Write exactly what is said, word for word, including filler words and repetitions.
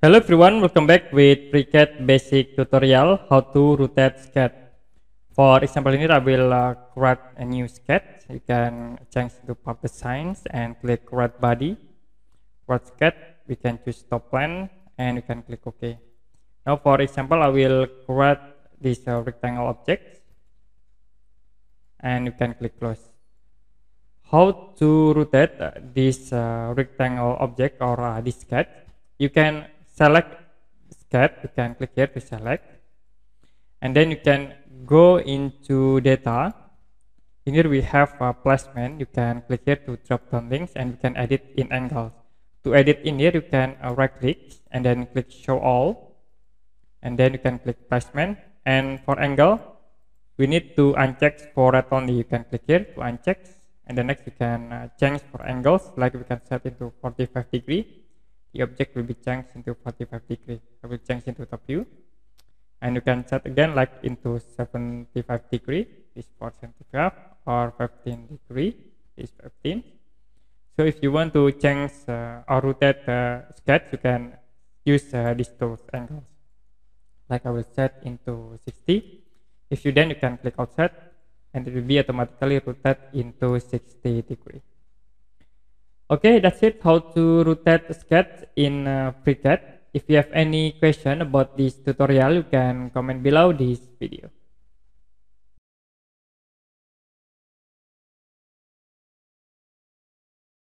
Hello everyone, welcome back with FreeCAD basic tutorial how to rotate sketch. For example ini I will uh, create a new sketch. You can change to purpose signs and click create body. Create sketch, we can choose top plan and you can click OK. Now for example I will create this uh, rectangle object and you can click close. How to rotate uh, this uh, rectangle object or uh, this sketch? You can select sketch, you can click here to select, and then you can go into data. In here we have a placement. You can click here to drop down links and you can edit in angles. To edit in here you can uh, right click and then click show all, and then you can click placement. And for angle we need to uncheck for that only. You can click here to uncheck, and then next you can uh, change for angles, like we can set into forty-five degree. The object will be changed into forty-five degree. I will change into top view, and you can set again like into seventy-five degree, is for seventy-five, or fifteen degree, is fifteen. So if you want to change uh, or rotate the uh, sketch, you can use uh, these two angles. Like I will set into sixty. If you then you can click offset, and it will be automatically rotate into sixty degree. Okay, that's it, how to rotate the sketch in uh, FreeCAD. If you have any question about this tutorial, you can comment below this video.